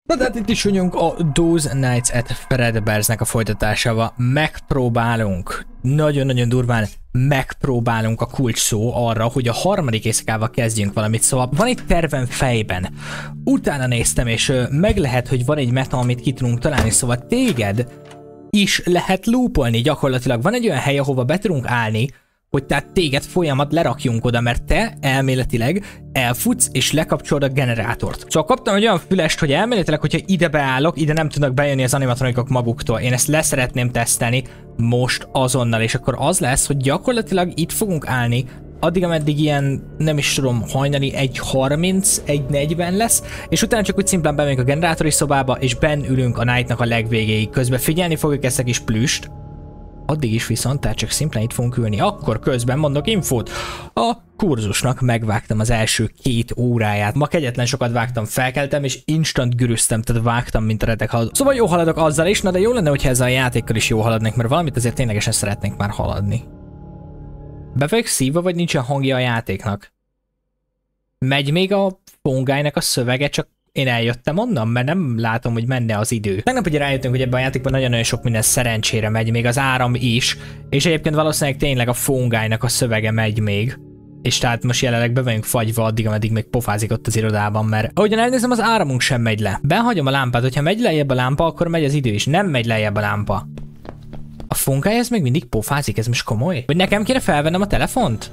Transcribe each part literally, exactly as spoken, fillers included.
Na de hát itt is vagyunk a Those Nights at Fredbearsnek a folytatásával. Megpróbálunk, nagyon-nagyon durván megpróbálunk a kulcs szó arra, hogy a harmadik éjszakával kezdjünk valamit. Szóval van egy tervem fejben. Utána néztem, és ö, meg lehet, hogy van egy meta, amit ki tudunk találni. Szóval téged is lehet loopolni gyakorlatilag. Van egy olyan hely, ahova be tudunk állni, hogy tehát téged folyamat lerakjunk oda, mert te elméletileg elfutsz és lekapcsolod a generátort. Szóval kaptam egy olyan fülest, hogy elméletileg, hogyha ide beállok, ide nem tudnak bejönni az animatronikok maguktól. Én ezt leszeretném tesztelni most azonnal, és akkor az lesz, hogy gyakorlatilag itt fogunk állni, addig, ameddig ilyen, nem is tudom, hajnali egy harminc, egy negyven lesz, és utána csak úgy szimplán bemegyünk a generátori szobába, és benn ülünk a nightnak a legvégéig. Közben figyelni fogjuk ezt a kis plüst. Addig is viszont, tehát csak szimplán itt fogunk ülni. Akkor közben mondok infót. A kurzusnak megvágtam az első két óráját. Ma kegyetlen sokat vágtam, felkeltem, és instant güröztem, tehát vágtam, mint a retek haladó. Szóval jó haladok azzal is, na de jó lenne, hogyha ezzel a játékkal is jó haladnék, mert valamit azért ténylegesen szeretnénk már haladni. Be vagyok szívva, vagy nincsen hangja a játéknak? Megy még a Fongálynak a szövege, csak én eljöttem onnan, mert nem látom, hogy menne az idő. Tegnap ugye rájöttünk, hogy ebben a játékban nagyon-nagyon sok minden szerencsére megy, még az áram is, és egyébként valószínűleg tényleg a Fongálynak a szövege megy még. És tehát most jelenleg be vagyunk fagyva addig, ameddig még pofázik ott az irodában, mert ahogyan elnézem, az áramunk sem megy le. Behagyom a lámpát, hogyha megy lejjebb a lámpa, akkor megy az idő is. Nem megy lejjebb a lámpa. A Fongály ez még mindig pofázik, ez most komoly? Vagy nekem kéne felvennem a telefont?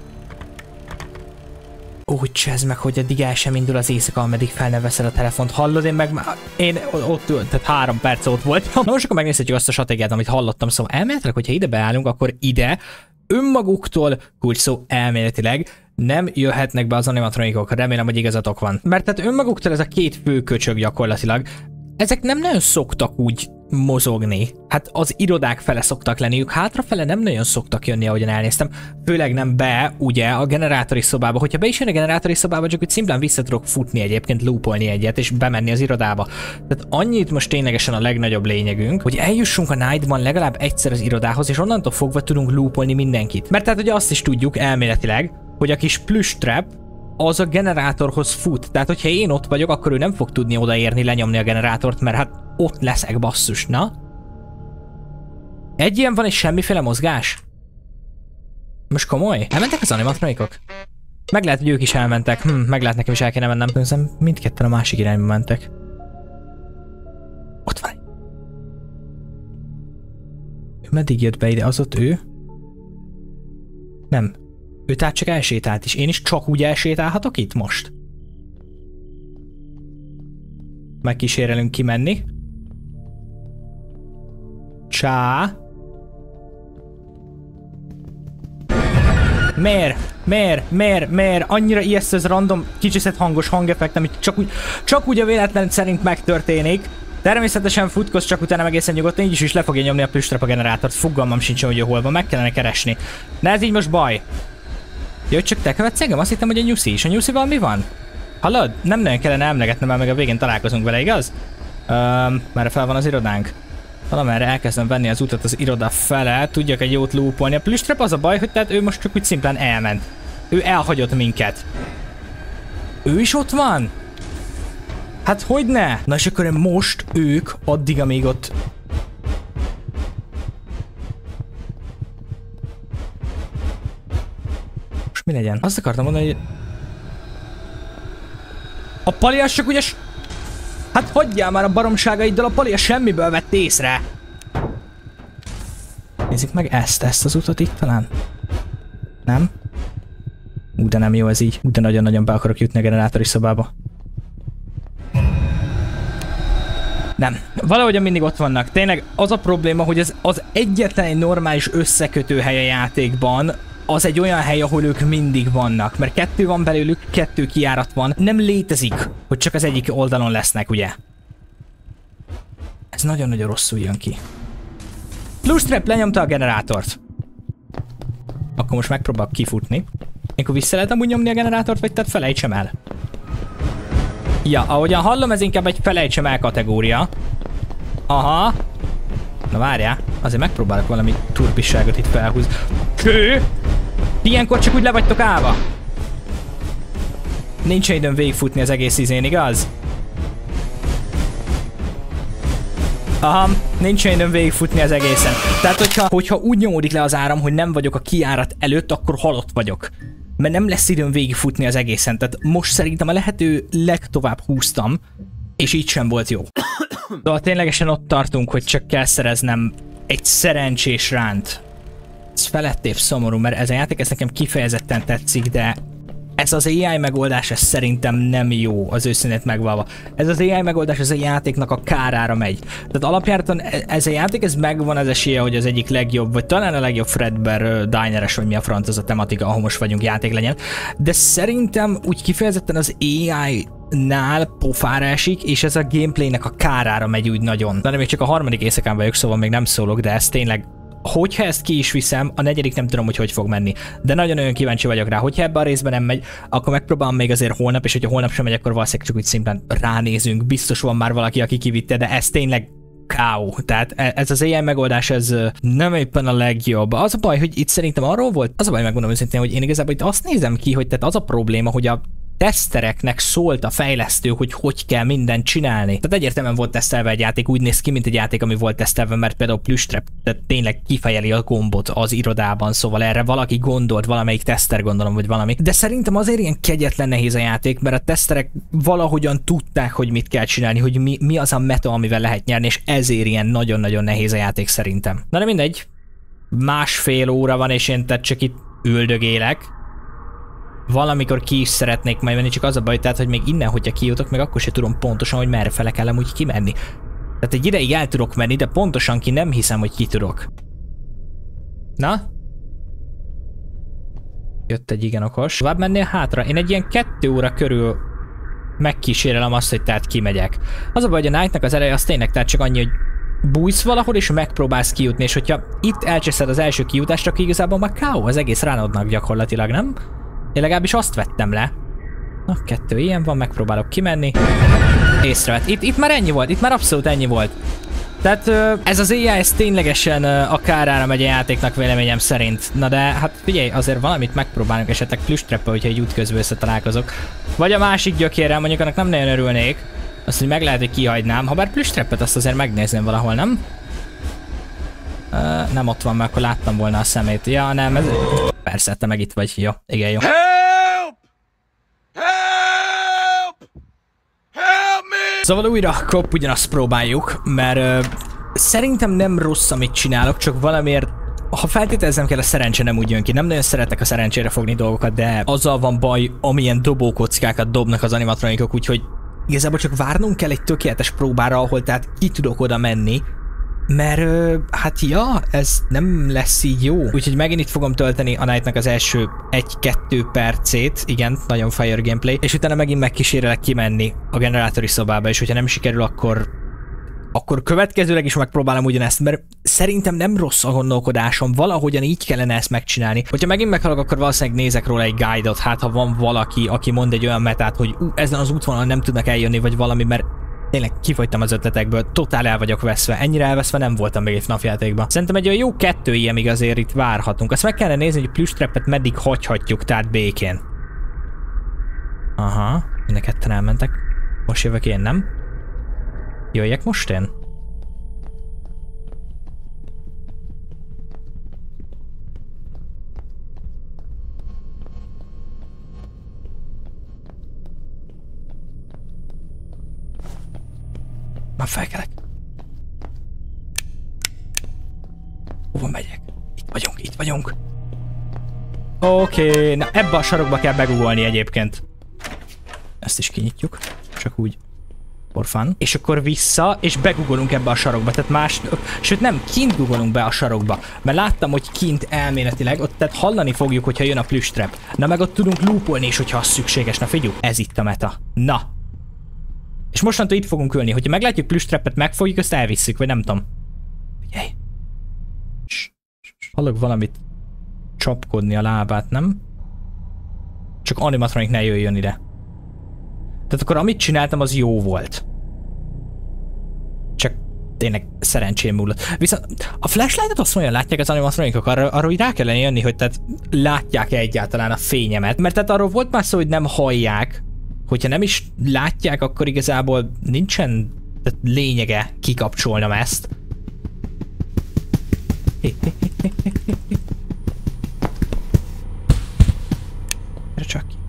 Úgy csezd meg, hogy addig el sem indul az éjszaka, ameddig fel ne veszed a telefont. Hallod, én meg már... Én ott ült, tehát három perc ott volt. Na most akkor megnézhetjük azt a stratégiát, amit hallottam. Szóval elméletileg, hogyha ide beállunk, akkor ide önmaguktól, kulcs szó elméletileg, nem jöhetnek be az animatronikok. Remélem, hogy igazatok van. Mert tehát önmaguktól ez a két fő köcsög gyakorlatilag, ezek nem nagyon szoktak úgy mozogni. Hát az irodák fele szoktak lenni, ők hátrafele nem nagyon szoktak jönni, ahogyan elnéztem. Főleg nem be, ugye, a generátori szobába. Hogyha be is jön a generátori szobába, csak úgy szimplán vissza tudok futni egyébként, loopolni egyet, és bemenni az irodába. Tehát annyit most ténylegesen a legnagyobb lényegünk, hogy eljussunk a nightban legalább egyszer az irodához, és onnantól fogva tudunk loopolni mindenkit. Mert tehát ugye azt is tudjuk elméletileg, hogy a kis plush trap az a generátorhoz fut. Tehát, hogyha én ott vagyok, akkor ő nem fog tudni odaérni, lenyomni a generátort, mert hát ott leszek, basszus, na? Egy ilyen van, és semmiféle mozgás? Most komoly? Elmentek az animatronikok? Meg lehet, hogy ők is elmentek. Hm, meg lehet, nekem is el kéne mennem. Szerintem mindketten a másik irányba mentek. Ott van egy. Ő meddig jött be ide? Az ott ő? Nem. Ő tehát csak elsétált is. Én is csak úgy elsétálhatok itt most? Megkísérelünk kimenni. Csá. Miért? Miért? Miért? Miért? Annyira ijesztő ez random, kicsiszett hangos hangeffekt, amit csak úgy, csak úgy a véletlen szerint megtörténik. Természetesen futkoz, csak utána egészen nyugodtan, így is, is le fogja nyomni a plüstrap a generátort. Fogalmam sincs, hogy hol van, meg kellene keresni. Na ez így most baj. Jó, csak te követsz engem? Azt hittem, hogy a nyuszi is. A nyuszival mi van? Hallod? Nem nagyon kellene emlegetnem, mert meg a végén találkozunk vele, igaz? Um, merre fel van az irodánk? Valamerre elkezdem venni az utat az iroda fele, tudjak egy jót loopolni. A plüstrap az a baj, hogy tehát ő most csak úgy szimplán elment. Ő elhagyott minket. Ő is ott van? Hát hogyne? Na és akkor most ők addig, amíg ott... Most mi legyen? Azt akartam mondani, hogy... A Palias csak ugye... Hát hagyjál már a baromságaiddal, a Palias semmiből vett észre. Nézzük meg ezt, ezt az utat itt talán. Nem? Ú, de nem jó ez így. Ú, de nagyon-nagyon be akarok jutni a generátori szobába. Nem. Valahogyan mindig ott vannak. Tényleg az a probléma, hogy ez az egyetlen egy normális összekötő hely a játékban, az egy olyan hely, ahol ők mindig vannak. Mert kettő van belőlük, kettő kijárat van. Nem létezik, hogy csak az egyik oldalon lesznek, ugye? Ez nagyon-nagyon rosszul jön ki. Plustrap lenyomta a generátort. Akkor most megpróbálok kifutni. Akkor vissza lehet amúgy nyomni a generátort, vagy tehát felejtsem el? Ja, ahogyan hallom, ez inkább egy felejtsem el kategória. Aha. Na várjál, azért megpróbálok valami turpisságot itt felhúzni. Kő! Ilyenkor csak úgy le vagytok állva. Nincs időm végigfutni az egész izén, igaz? Aha, nincs időm végigfutni az egészen. Tehát, hogyha, hogyha úgy nyomódik le az áram, hogy nem vagyok a kijárat előtt, akkor halott vagyok. Mert nem lesz időm végigfutni az egészen. Tehát most szerintem a lehető legtovább húztam, és így sem volt jó. Szóval ténylegesen ott tartunk, hogy csak kell szereznem egy szerencsés ránt. Ez felettébb szomorú, mert ez a játék ez nekem kifejezetten tetszik, de ez az á i megoldás, ez szerintem nem jó, az őszintét megvalva. Ez az á i megoldás, ez a játéknak a kárára megy. Tehát alapjáraton ez a játék, ez megvan az esélye, hogy az egyik legjobb, vagy talán a legjobb Fredbear Diner-es, vagy mi a franc az a tematika, ahol most vagyunk, játék legyen. De szerintem úgy kifejezetten az á i-nál pofára esik, és ez a gameplaynek a kárára megy úgy nagyon. De még csak a harmadik éjszakán vagyok, szóval még nem szólok, de ez tényleg, hogyha ezt ki is viszem, a negyedik nem tudom, hogy hogy fog menni. De nagyon-nagyon kíváncsi vagyok rá. Hogyha ebben a részben nem megy, akkor megpróbálom még azért holnap, és hogyha holnap sem megy, akkor valószínűleg csak úgy szimplán ránézünk. Biztos van már valaki, aki kivitte, de ez tényleg ká ó. Tehát ez az á i megoldás, ez nem éppen a legjobb. Az a baj, hogy itt szerintem arról volt, az a baj, megmondom őszintén, hogy én igazából itt azt nézem ki, hogy tehát az a probléma, hogy a tesztereknek szólt a fejlesztő, hogy hogy kell mindent csinálni. Tehát egyértelműen volt tesztelve egy játék, úgy néz ki, mint egy játék, ami volt tesztelve, mert például Plüstrap tehát tényleg kifejeli a gombot az irodában, szóval erre valaki gondolt, valamelyik teszter gondolom, vagy valami. De szerintem azért ilyen kegyetlen nehéz a játék, mert a teszterek valahogyan tudták, hogy mit kell csinálni, hogy mi, mi az a meta, amivel lehet nyerni, és ezért ilyen nagyon-nagyon nehéz a játék szerintem. Na de mindegy, másfél óra van, és én tehát csak itt üldögélek. Valamikor ki is szeretnék majd menni, csak az a baj, tehát, hogy még innen, hogyha kijutok, meg akkor sem tudom pontosan, hogy merre fele kell amúgy kimenni. Tehát egy ideig el tudok menni, de pontosan ki nem hiszem, hogy ki tudok. Na? Jött egy igen okos. Tovább mennél hátra? Én egy ilyen kettő óra körül megkísérelem azt, hogy tehát kimegyek. Az a baj, hogy a Night-nak az eleje az tényleg tehát csak annyi, hogy bújsz valahol, és megpróbálsz kijutni, és hogyha itt elcseszed az első kijutást, akkor igazából már ká ó, az egész ránodnak gyakorlatilag, nem? Én legalábbis azt vettem le. Na, kettő ilyen van, megpróbálok kimenni. Észrevett. Itt, itt már ennyi volt, itt már abszolút ennyi volt. Tehát ez az á i, ez ténylegesen a kárára megy a játéknak véleményem szerint. Na de hát figyelj, azért valamit megpróbálunk esetleg Plüstrappel, hogyha egy út közben összetalálkozok. Vagy a másik gyökérrel, mondjuk annak nem nagyon örülnék. Azt, hogy meg lehet, hogy kihagynám. Ha bár Plüstrappet azt azért megnézném valahol, nem? Uh, nem ott van, mert akkor láttam volna a szemét. Ja, nem, ez... Persze, te meg itt vagy. Jó, igen, jó. Help! Help! Help me! Szóval újra kop ugyanazt próbáljuk, mert uh, szerintem nem rossz, amit csinálok, csak valamiért, ha feltételezem kell, a szerencse nem úgy jön ki. Nem nagyon szeretek a szerencsére fogni dolgokat, de azzal van baj, amilyen dobókockákat dobnak az animatronikok, úgyhogy igazából csak várnunk kell egy tökéletes próbára, ahol tehát ki tudok oda menni. Mert hát ja, ez nem lesz így jó. Úgyhogy megint itt fogom tölteni a Night-nak az első egy-kettő percét. Igen, nagyon fire gameplay. És utána megint megkísérelek kimenni a generátori szobába, és hogyha nem sikerül, akkor akkor következőleg is megpróbálom ugyanezt, mert szerintem nem rossz a gondolkodásom, valahogyan így kellene ezt megcsinálni. Hogyha megint meghalok, akkor valószínűleg nézek róla egy guide-ot, hát ha van valaki, aki mond egy olyan metát, hogy ú, ezen az útvonalon nem tudnak eljönni, vagy valami, mert tényleg kifogytam az ötletekből, totál el vagyok veszve. Ennyire elveszve nem voltam még egy ef naf játékban. Szerintem egy olyan jó kettő ilyenig azért itt várhatunk. Azt meg kellene nézni, hogy Plüstrappet meddig hagyhatjuk, tehát békén. Aha, mind a ketten elmentek. Most jövök én, nem? Jöjjek most én? Már felkelek. Hova megyek? Itt vagyunk, itt vagyunk. Oké, okay, na ebbe a sarokba kell begugolni egyébként. Ezt is kinyitjuk, csak úgy for fun. És akkor vissza, és begugolunk ebbe a sarokba, tehát más, sőt nem, kint gugolunk be a sarokba, mert láttam, hogy kint elméletileg, ott tehát hallani fogjuk, hogyha jön a Plüstrap. Na meg ott tudunk loopolni is, hogyha az szükséges. Na figyelj, ez itt a meta. Na. És mostantól itt fogunk ülni, hogyha meglátjuk Plüstrappet, megfogjuk, azt elvisszük, vagy nem tudom. Figyelj. Hallok valamit csapkodni a lábát, nem? Csak animatronik ne jöjjön ide. Tehát akkor amit csináltam, az jó volt. Csak tényleg szerencsém múlott. Viszont a flashlightot azt mondja, látják az animatronikok, arra, arra úgy rá kellene jönni, hogy tehát látják-e egyáltalán a fényemet. Mert tehát arról volt már szó, hogy nem hallják. Hogyha nem is látják, akkor igazából nincsen Tehát lényege kikapcsolnom ezt. Gyere csak ki.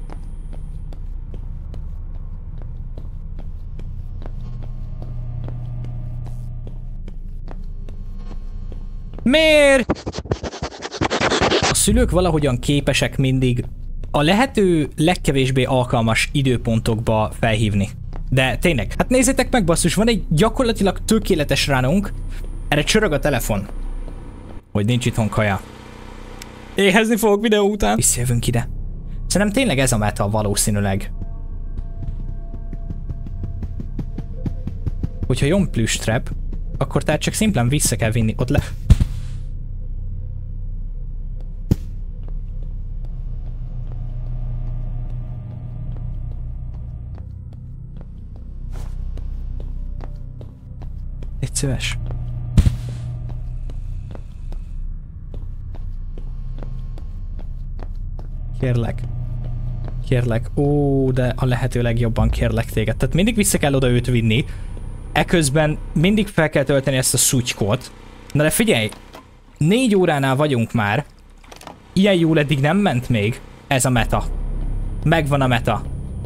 Miért? A szülők valahogyan képesek mindig a lehető legkevésbé alkalmas időpontokba felhívni. De tényleg, hát nézzétek meg basszus, van egy gyakorlatilag tökéletes ránunk, erre csörög a telefon. Hogy nincs itthon kaja. Éhezni fogok videó után. Visszajövünk ide. Szerintem tényleg ez a meta valószínűleg. Hogyha jön plüstrep, akkor tehát csak szimplán vissza kell vinni ott le. Légy szíves. Kérlek. Kérlek. Ó, de a lehető legjobban kérlek téged. Tehát mindig vissza kell oda őt vinni. Eközben mindig fel kell tölteni ezt a szutykot. Na de figyelj! Négy óránál vagyunk már. Ilyen jól eddig nem ment még. Ez a meta. Megvan a meta.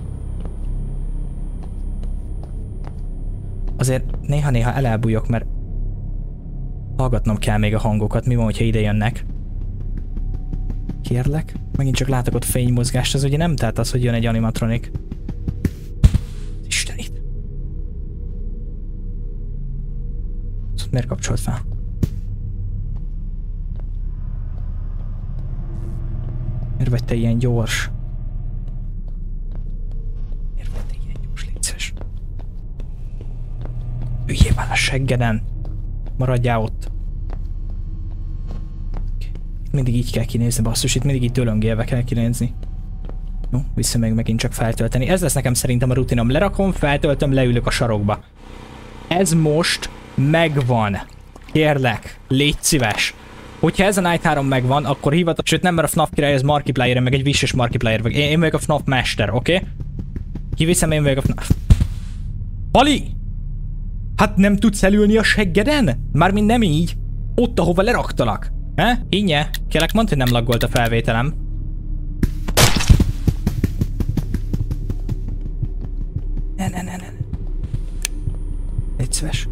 Azért néha-néha elelbújok, mert hallgatnom kell még a hangokat. Mi van, hogyha ide jönnek? Kérlek? Megint csak látok ott fénymozgást, az ugye nem tehát az, hogy jön egy animatronik. Istenit. Szóval miért kapcsolt fel? Miért vagy te ilyen gyors? Miért vagy te ilyen gyors, létszes? Üljél már a seggeden. Maradjál ott. Mindig így kell kinézni, basszus, itt mindig így dölöngélve kell kinézni. Jó, vissza még megint csak feltölteni. Ez lesz nekem szerintem a rutinom. Lerakom, feltöltöm, leülök a sarokba. Ez most megvan. Kérlek, légy szíves. Hogyha ez a Night három megvan, akkor hivatal... Sőt, nem, mert a ef naf király, ez Markiplier, meg egy Wishes Markiplier. Én, én vagyok a ef naf Master, oké? Okay? Kiviszem, én vagyok a ef naf... Pali! Hát nem tudsz elülni a seggeden? Mármint nem így. Ott, ahova leraktalak. He? Hinnye? Kérlek, mondd, hogy nem laggolt a felvételem. Ne, ne, ne, ne. Légy szíves.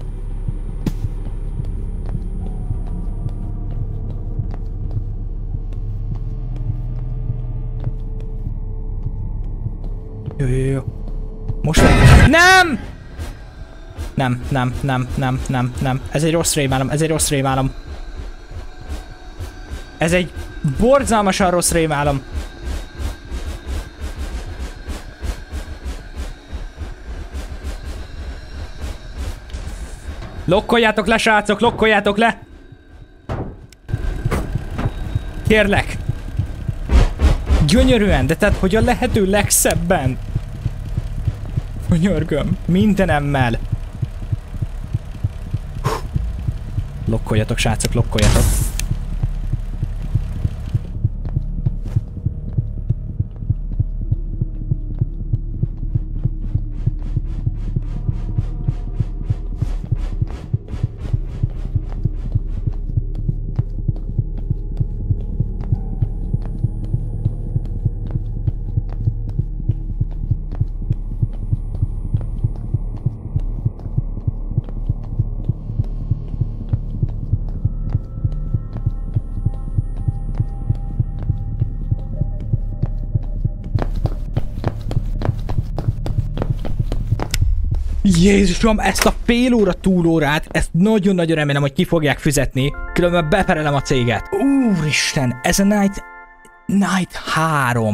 Jó, jó, jó. Most nem! Nem, nem, nem, nem, nem, nem. Ez egy rossz rémálom, ez egy rossz rémálom. Ez egy borzalmasan rossz rémálom. Lokkoljátok le, srácok, lokkoljátok le! Kérlek! Gyönyörűen, de tehát, hogy a lehető legszebben. Könyörgöm, mindenemmel. Lokkoljatok, srácok, lokkoljatok. Jézusom, ezt a fél óra túlórát, ezt nagyon-nagyon remélem, hogy ki fogják fizetni, különben beperelem a céget. Úristen, ez a Night... Night három.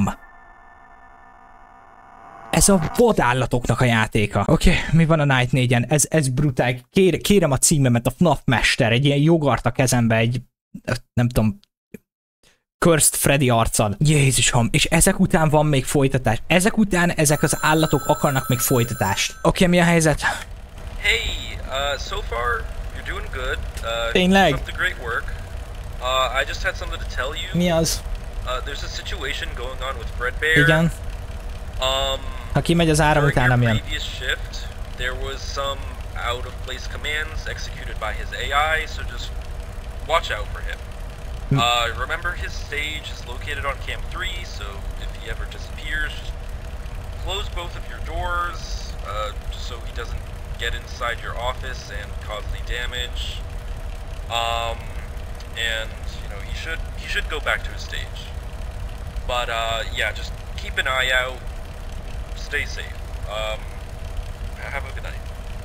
Ez a vadállatoknak a játéka. Oké, okay, mi van a Night négyen? Ez, ez brutál. Kér, kérem a címemet, a ef naf Mester, egy ilyen jogart a kezembe, egy... nem tudom... Cursed Freddy arccal. Jézusom, és ezek után van még folytatás. Ezek után ezek az állatok akarnak még folytatást. Oké, okay, mi a helyzet? Hey, uh, so far you're doing good. Uh, Tényleg? Keep up the great work. Uh, I just had something to tell you. Mi az? Uh, there's a situation going on with Fredbear. Igen. Um, ha kimegy az áram, utána jön. Shift, there was some out-of-place commands executed by his A I, so just watch out for him. Mm. Uh, remember his stage is located on Cam three, so if he ever disappears, just close both of your doors, uh, just so he doesn't get inside your office and cause any damage. Um, and, you know, he should, he should go back to his stage. But, uh, yeah, just keep an eye out, stay safe. Um, have a good night.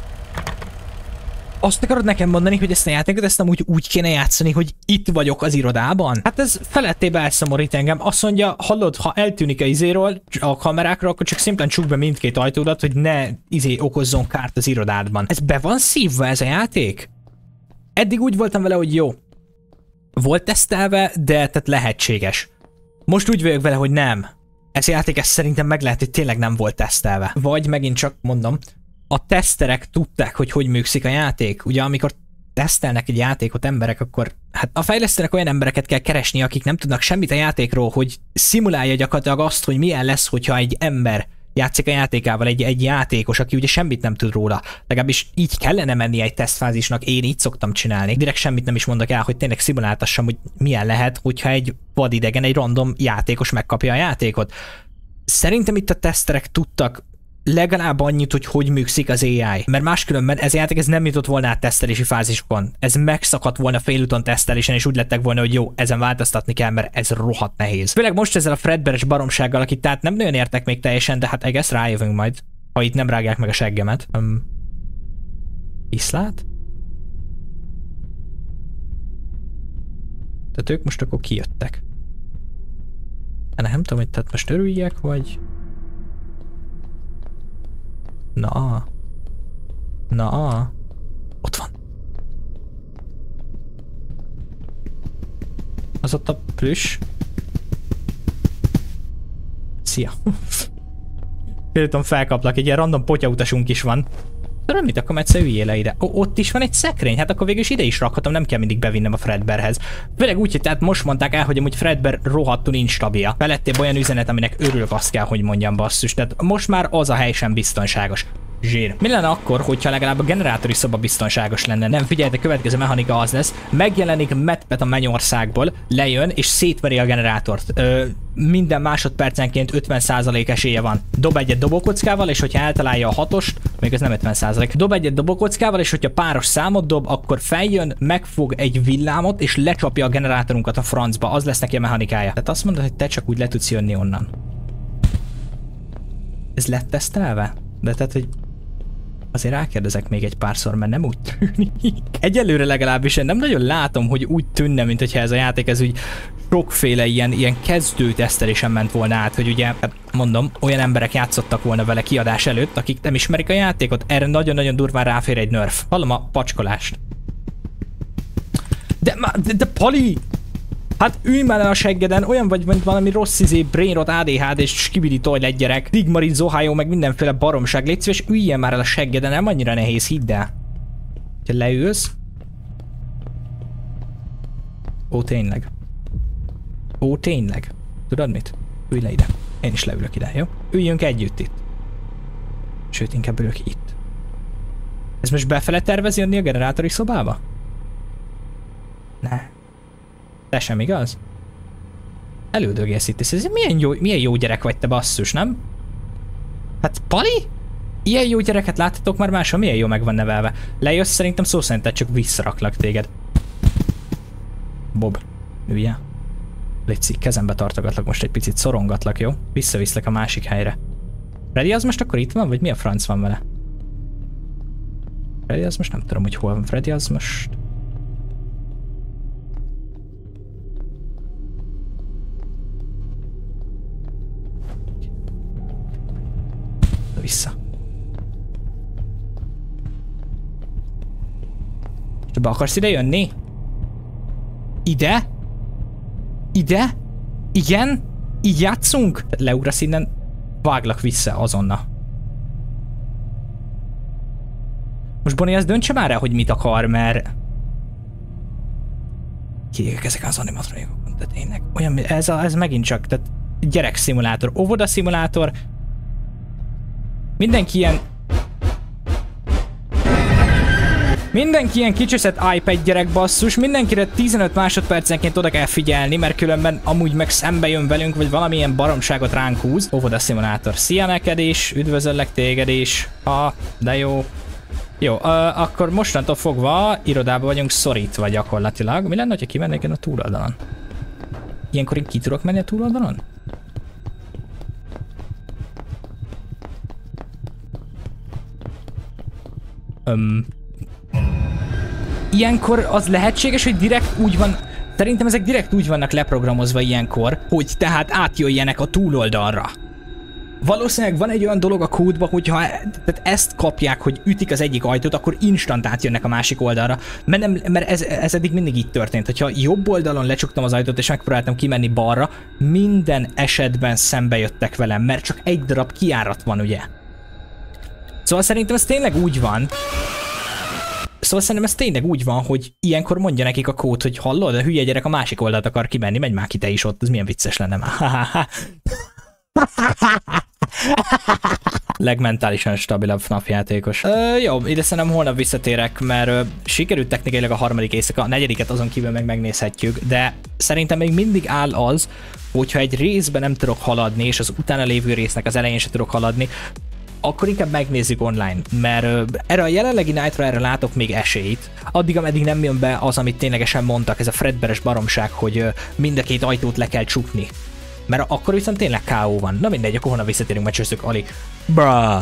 Azt akarod nekem mondani, hogy ezt a játékot ezt amúgy úgy kéne játszani, hogy itt vagyok az irodában? Hát ez felettébe elszomorít engem. Azt mondja, hallod, ha eltűnik a izéről, a kamerákra, akkor csak szimplán csukd be mindkét ajtódat, hogy ne izé okozzon kárt az irodádban. Ez be van szívva ez a játék? Eddig úgy voltam vele, hogy jó. Volt tesztelve, de tehát lehetséges. Most úgy vagyok vele, hogy nem. Ez a játék ezt szerintem meg lehet, hogy tényleg nem volt tesztelve. Vagy megint csak mondom, a teszterek tudták, hogy hogy működik a játék. Ugye amikor tesztelnek egy játékot emberek, akkor hát a fejlesztőnek olyan embereket kell keresni, akik nem tudnak semmit a játékról, hogy szimulálja gyakorlatilag azt, hogy milyen lesz, hogyha egy ember játszik a játékával, egy, egy játékos, aki ugye semmit nem tud róla. Legalábbis így kellene menni egy tesztfázisnak, én így szoktam csinálni. Direkt semmit nem is mondok el, hogy tényleg szimuláltassam, hogy milyen lehet, hogyha egy vadidegen, egy random játékos megkapja a játékot. Szerintem itt a teszterek tudtak legalább annyit, hogy hogy működik az á i. Mert máskülönben ez a játék ez nem jutott volna át tesztelési fázisokon. Ez megszakadt volna félúton tesztelésen, és úgy lettek volna, hogy jó, ezen változtatni kell, mert ez rohadt nehéz. Főleg most ezzel a Fredbear-es baromsággal, akit tehát nem nagyon értek még teljesen, de hát egész rájövünk majd, ha itt nem rágják meg a seggemet. Um, Iszlát? Tehát ők most akkor kijöttek. Nem tudom, hogy tehát most örüljek, vagy... Na. Na. Ott van. Az ott a plüss. Szia. Féltem felkaplak, egy ilyen random potyautasunk is van. Tudod mit, akkor egyszer üljél le ide. O, ott is van egy szekrény, hát akkor végül is ide is rakhatom, nem kell mindig bevinnem a Fredbearhez. Főleg úgy, hogy tehát most mondták el, hogy amúgy Fredbear rohadtul nincs stabilja. Felettébb olyan üzenet, aminek örülök, azt kell, hogy mondjam, basszus. Tehát most már az a hely sem biztonságos. Zsír. Mi lenne akkor, hogyha legalább a generátori szoba biztonságos lenne? Nem, figyelj, a következő mechanika az lesz. Megjelenik Metpet a mennyországból, lejön és szétveri a generátort. Ö, minden másodpercenként ötven százalék esélye van. Dob egyet dobókockával, és hogyha eltalálja a hatost, még ez nem ötven százalék. Dob egyet dobókockával, és hogyha páros számot dob, akkor feljön, megfog egy villámot, és lecsapja a generátorunkat a francba. Az lesz neki a mechanikája. Tehát azt mondod, hogy te csak úgy le tudsz jönni onnan. Ez lett tesztelve? De tehát, hogy azért rákérdezek még egy párszor, mert nem úgy tűnik. Egyelőre legalábbis én nem nagyon látom, hogy úgy tűnne, mint hogyha ez a játék ez úgy sokféle ilyen, ilyen kezdő tesztelésen ment volna át, hogy ugye, hát mondom, olyan emberek játszottak volna vele kiadás előtt, akik nem ismerik a játékot, erre nagyon-nagyon durván ráfér egy nerf. Hallom a pacskolást. De, de, de Pali! Hát ülj már el a seggeden, olyan vagy, mint valami rossz izé, brainrot, á dé há dé és skibidi toilet gyerek, Digmarid, Zohájó, meg mindenféle baromság. Légy szíves, üljél már el a seggeden, nem annyira nehéz, hidd el. Ha leülsz. Ó, tényleg. Ó, tényleg. Tudod mit? Ülj le ide. Én is leülök ide, jó? Üljünk együtt itt. Sőt, inkább ülök itt. Ez most befele tervez jönni a generátori szobába? Ne. Te sem igaz? Elődögélsz itt, ez milyen jó, milyen jó gyerek vagy te, basszus, nem? Hát Pali? Ilyen jó gyereket láttatok már máshol? Milyen jó meg van nevelve? Lejössz, szerintem szó szerint csak visszaraklak téged. Bob, ülje. Légy, kezembe tartogatlak, most egy picit szorongatlak, jó? Visszaviszlek a másik helyre. Freddy az most akkor itt van, vagy mi a franc van vele? Freddy az most nem tudom, hogy hol van. Freddy az most... Vissza. Te be akarsz ide jönni? Ide? Ide? Igen? Így játszunk? Leugrasz innen, váglak vissza azonnal. Most Bonnie ezt döntse már el, hogy mit akar, mert... Kiégek ezek az animatronikokon, de tényleg. Olyan, ez, a, ez megint csak, tehát gyerekszimulátor, óvoda szimulátor. Mindenki ilyen Mindenki ilyen kicseszett iPad gyerek basszus, mindenkire tizenöt másodpercenként oda kell figyelni, mert különben amúgy meg szembe jön velünk, vagy valamilyen baromságot ránk húz. Óvoda szimulátor. Szia neked is, üdvözöllek téged is. Ha, de jó. Jó, uh, akkor mostantól fogva irodában vagyunk szorítva gyakorlatilag. Mi lenne, ha kimennék a túloldalon? Ilyenkor én ki tudok menni a túloldalon? Um, ilyenkor az lehetséges, hogy direkt úgy van, szerintem ezek direkt úgy vannak leprogramozva ilyenkor, hogy tehát átjöjjenek a túloldalra. Valószínűleg van egy olyan dolog a kódban, hogyha tehát ezt kapják, hogy ütik az egyik ajtót, akkor instant átjönnek a másik oldalra. Mert, nem, mert ez, ez eddig mindig így történt. Hogyha jobb oldalon lecsuktam az ajtót és megpróbáltam kimenni balra, minden esetben szembe jöttek velem, mert csak egy darab kijárat van, ugye? Szóval szerintem ez tényleg úgy van. Szóval szerintem ez tényleg úgy van, hogy ilyenkor mondja nekik a kód, hogy hallod, a hülye gyerek a másik oldalt akar kimenni, menj már ki te is ott, ez milyen vicces lenne már. Legmentálisan stabilabb ef naf játékos. Ö, jó, ide szerintem holnap visszatérek, mert ö, sikerült technikailag a harmadik éjszaka, a negyediket azon kívül meg megnézhetjük, de szerintem még mindig áll az, hogyha egy részben nem tudok haladni, és az utána lévő résznek az elején sem tudok haladni, akkor inkább megnézzük online, mert ö, erre a jelenlegi Night-ra erre látok még esélyt. Addig, ameddig nem jön be az, amit ténylegesen mondtak, ez a Fredberes baromság, hogy ö, mind a két ajtót le kell csukni. Mert akkor viszont tényleg ká ó van. Na mindegy, akkor holnap visszatérünk, mert csőszök Ali. Bruh.